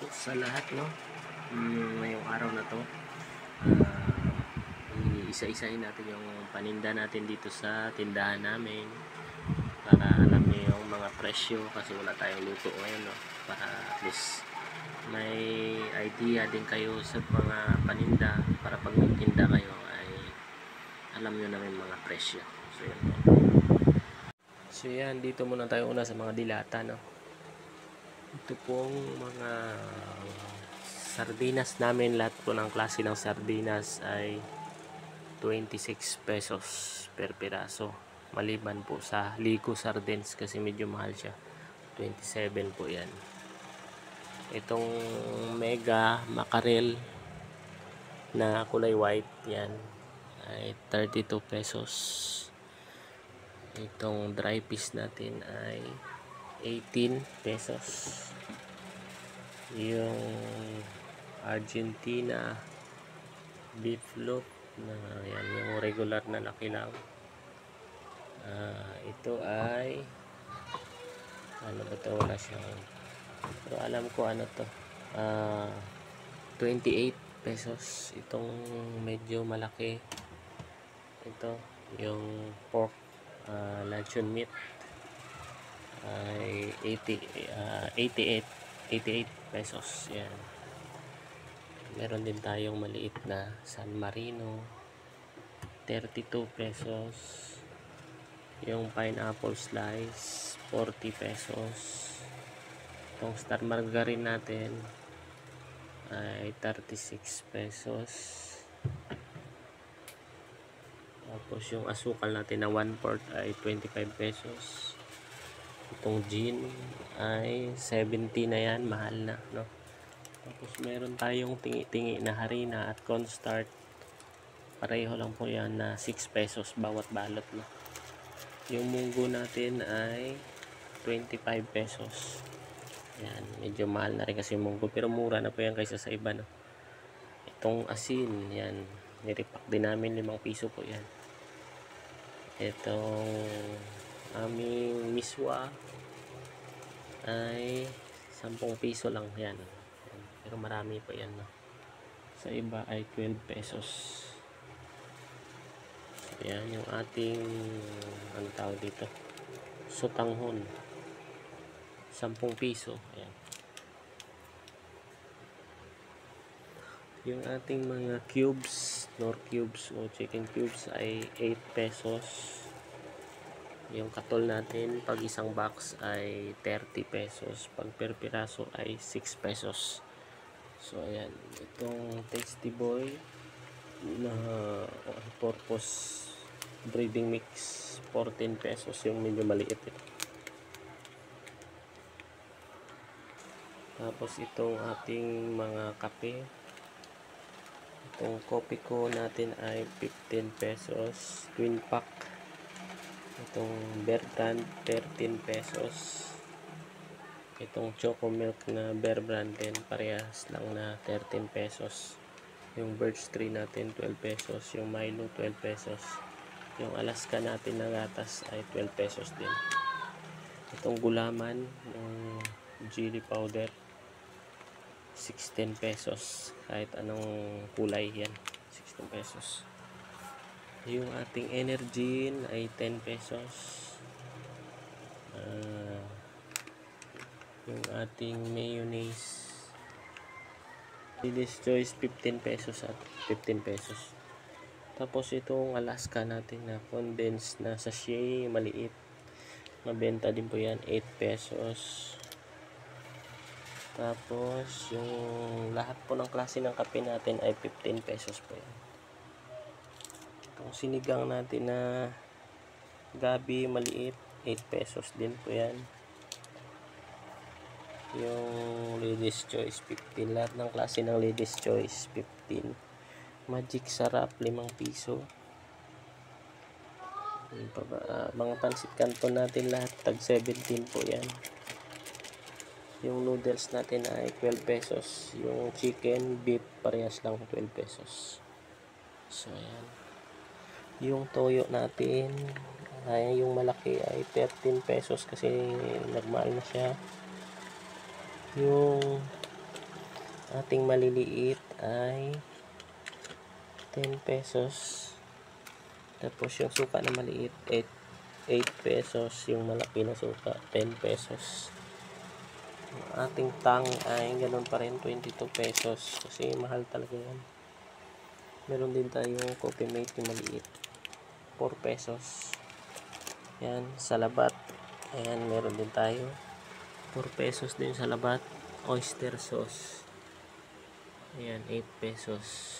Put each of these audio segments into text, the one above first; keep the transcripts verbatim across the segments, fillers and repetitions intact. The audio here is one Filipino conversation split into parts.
po sa lahat, no? Mm, ngayong araw na to, uh, isa-isahin natin yung paninda natin dito sa tindahan namin para alam niyo yung mga presyo kasi wala tayong luto ngayon, no? Para at least may idea din kayo sa mga paninda para pag magtinda kayo ay alam nyo na yung mga presyo. So yan po. So yan, dito muna tayo una sa mga dilata, no? Ito pong mga sardinas namin, lahat po ng klase ng sardinas ay twenty-six pesos per piraso, maliban po sa Lico Sardines kasi medyo mahal siya, twenty-seven po yan. Itong mega mackerel na kulay white, yan ay thirty-two pesos. Itong dry fish natin ay eighteen pesos. Yung Argentina beef loaf na yan, yung regular na laki lang, uh, ito ay ano ba ito, wala siyang, pero alam ko ano to, uh, twenty-eight pesos. Itong medyo malaki, ito yung pork uh, luncheon meat ay eighty, uh, eighty-eight pesos. Yan. Meron din tayong maliit na San Marino, thirty-two pesos. Yung pineapple slice, forty pesos. Itong star margarine natin ay thirty-six pesos. Tapos yung asukal natin na one fourth ay twenty-five pesos. Itong gin ay seventy na yan, mahal na, no? Tapos meron tayong tingi-tingi na harina at cornstarch, pareho lang po yan na six pesos bawat balot, no? Yung munggo natin ay twenty-five pesos. Yan, medyo mahal na rin kasi munggo, pero mura na po yan kaysa sa iba, no? Itong asin, yan, niripak din namin, limang piso po yan. Itong aming miswa ay sampung piso lang yan, pero marami pa yan, no? Sa iba ay twelve pesos. Yan yung ating ano tawag dito, sotanghon, sampung piso. Ayan. Yung ating mga cubes, nor cubes o chicken cubes ay eight pesos. Yung katol natin pag isang box ay thirty pesos, pag per piraso ay six pesos. So ayan, itong Tasty Boy na all purpose breading mix, fourteen pesos, yung medyo maliit ito. Tapos itong ating mga kape, itong coffee ko natin ay fifteen pesos, twin pack. Itong Bear Brand thirteen pesos. Itong Choco Milk na Bear Brand din, parehas lang na thirteen pesos. Yung Birch Tree natin twelve pesos, yung Milo twelve pesos. Yung Alaska natin na gatas ay twelve pesos din. Itong gulaman, yung chili powder, sixteen pesos. Kahit anong kulay yan, sixteen pesos. Yung ating Energin ay ten pesos. Uh, yung ating mayonnaise, Lady's Choice, fifteen pesos at fifteen pesos. Tapos itong Alaska natin na condensed na sachet, maliit, mabenta din po yan, eight pesos. Tapos yung lahat po ng klase ng kape natin ay fifteen pesos po yan. Itong sinigang natin na gabi, maliit, eight pesos din po yan. Yung Lady's Choice, fifteen. Lahat ng klase ng Lady's Choice, fifteen. Magic Sarap, limang piso. Uh, mga pansit canton natin lahat, tag seventeen po yan. Yung noodles natin ay twelve pesos. Yung chicken, beef, parehas lang twelve pesos. So ayan. Yung toyo natin ay yung malaki ay thirteen pesos kasi nagmahal na siya. Yung ating maliliit ay ten pesos. Tapos yung suka na maliit eight pesos. Yung malaki na suka ten pesos. Yung ating tang ay ganun pa rin, twenty-two pesos. Kasi mahal talaga yan. Meron din tayong Coffee Mate yung maliit, four pesos. Yan, salabat. Ayan, meron din tayo. four pesos din salabat. Oyster sauce. Ayan, eight pesos.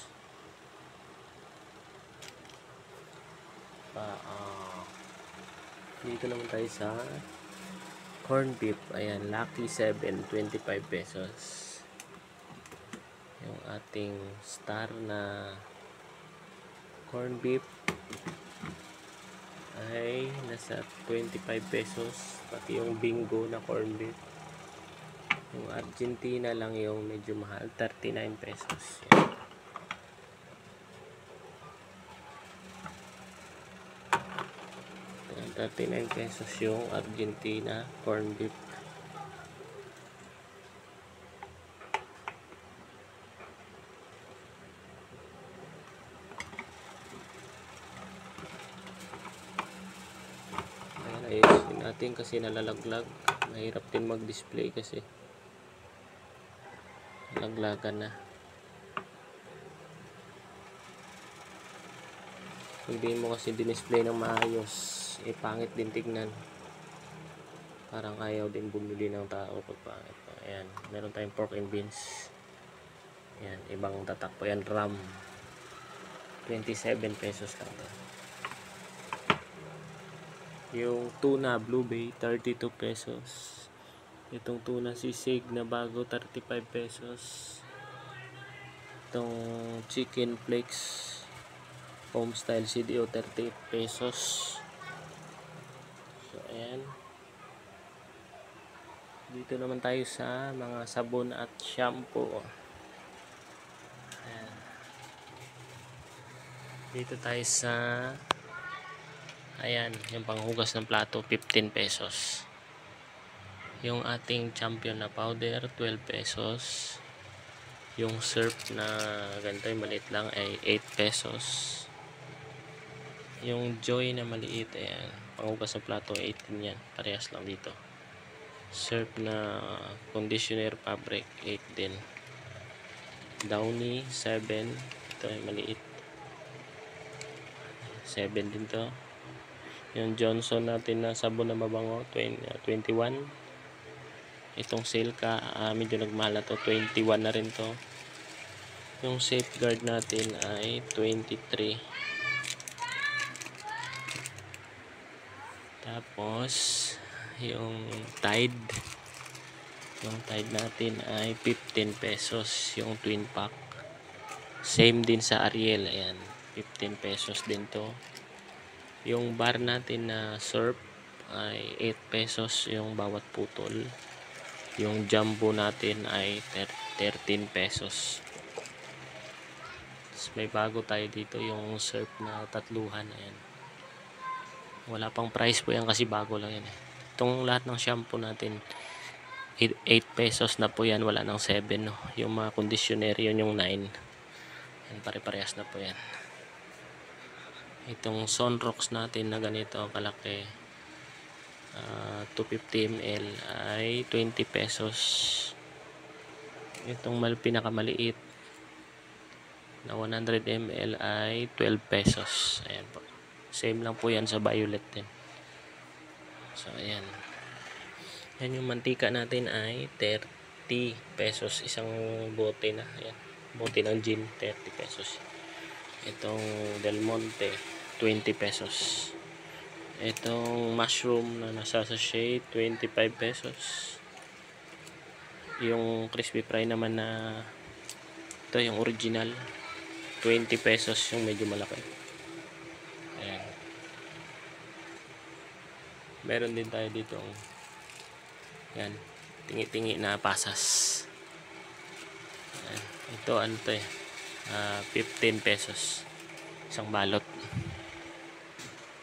Pa, uh, dito naman tayo sa corn beef. Ayan, Lucky seven, twenty-five pesos. Yung ating star na corn beef ay nasa twenty-five pesos. Pati yung bingo na corn beef. Yung Argentina lang yung medyo mahal, thirty-nine pesos. Yan. thirty-nine pesos yung Argentina corn beef. Ayan, ayusin natin kasi nalalaglag. Mahirap din mag-display kasi laglagan na. Hindi mo kasi dinisplay ng maayos, eh pangit din tignan. Parang ayaw din bumili ng tao pag pangit. Ayan, meron tayong pork and beans. Ayan, ibang tatak po yan, ram. twenty-seven pesos lang to. Yung tuna Blue Bay, thirty-two pesos. Itong tuna sisig na bago, thirty-five pesos. Itong chicken flakes home style C D O, thirty pesos. So ayan. Dito naman tayo sa mga sabon at shampoo. Ayan. Dito tayo sa, ayan, yung panghugas ng plato, fifteen pesos. Yung ating champion na powder, twelve pesos. Yung surf na ganito, yung maliit lang, ay eight pesos. Yung Joy na maliit, ayan, panghugas ng plato, eighteen yan. Parehas lang dito. Surf na conditioner fabric, eight din. Downy, seven. Ito ay maliit, seven din to. Yung Johnson natin na sabon na mabango, twenty-one. Itong Silka, uh, medyo nagmahal na to, twenty-one na rin to. Yung Safeguard natin ay twenty-three. Tapos yung Tide, yung Tide natin ay fifteen pesos, yung twin pack. Same din sa Ariel, ayan, fifteen pesos din to. Yung bar natin na Surf ay eight pesos yung bawat putol. Yung Jumbo natin ay thirteen pesos. Tapos may bago tayo dito, yung Surf na tatluhan. Ayan. Wala pang price po yan kasi bago lang yan. Itong lahat ng shampoo natin, eight pesos na po yan. Wala nang seven. No? Yung mga conditioner, yun yung nine. Yan, pare-parehas na po yan. Itong Sunrox natin na ganito kalaki, Uh, two fifty milliliters ay twenty pesos. Itong mal pinakamaliit na one hundred milliliters ay twelve pesos. Ayan po. Same lang po yan sa Violet din. So ayan. Yan, yung mantika natin ay thirty pesos. Isang bote na. Ayan. Bote ng gin, thirty pesos. Itong Del Monte, twenty pesos. Itong mushroom na nasa sachet, twenty-five pesos. Yung crispy fry naman na ito, yung original, twenty pesos yung medyo malaki. Ayan. Meron din tayo dito, yan, tingi-tingi na pasas. Ayan. Ito ano to eh, uh, fifteen pesos isang balot.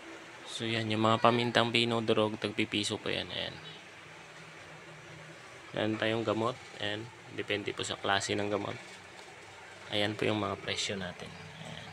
So yan, yung mga pamintang pinodrog, tagpipiso po yan. Ayan. Meron tayong gamot. And depende po sa klase ng gamot. Ayan po yung mga presyo natin. Ayan.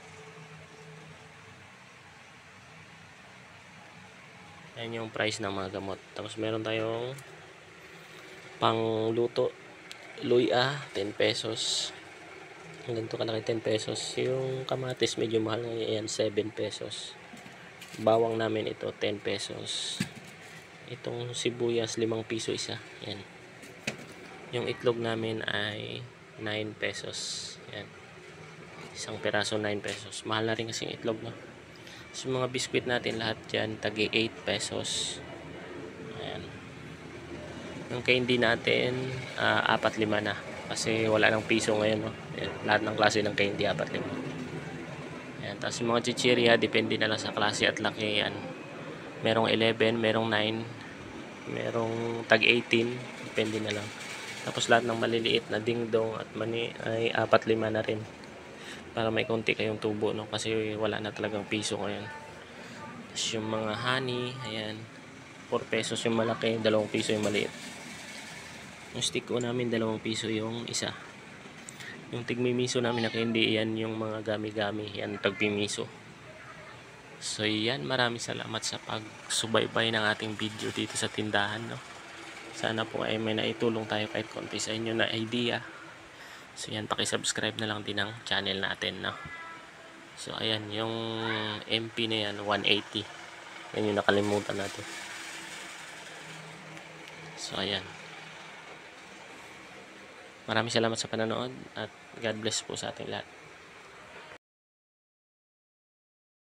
Ayan yung price ng mga gamot. Tapos meron tayong pangluto. Luya, ten pesos. Ang ganito kalaki, ten pesos. Yung kamatis medyo mahal ngayon. Ayan, seven pesos. Bawang namin ito, ten pesos. Itong sibuyas, limang piso isa. Ayan. Yung itlog namin ay nine pesos. Ayan. Isang peraso, nine pesos. Mahal na rin kasi yung itlog, no? So, mga biskwit natin lahat dyan, tagi eight pesos. Ayan. Yung candy natin, uh, apat lima na. Kasi wala ng piso ngayon, no? Ayan. Lahat ng klase ng candy, apat lima. Ayan. Tapos yung mga chichirya, depende na lang sa klase at laki. Ayan. Merong eleven, merong nine, merong tag eighteen, depende na lang. Tapos lahat ng maliliit na dingdong at mani ay apat lima na rin. Para may konti kayong tubo, no? Kasi wala na talagang piso ngayon. Tapos yung mga honey, ayan, four pesos yung malaki, dalawang piso yung maliit. Yung stick ko namin, dalawang piso yung isa. Yung tigmimiso namin na candy, yan yung mga gami-gami, yan tagpimiso. So yan, maraming salamat sa pagsubaybay ng ating video dito sa tindahan, no? Sana po ay may naitulong tayo kahit konti sa inyo na idea. So yan, paki-subscribe na lang din ang channel natin, no? So ayan, yung M P na yan, one eighty. Yan yung nakalimutan natin. So ayan. Maraming salamat sa panonood at God bless po sa ating lahat.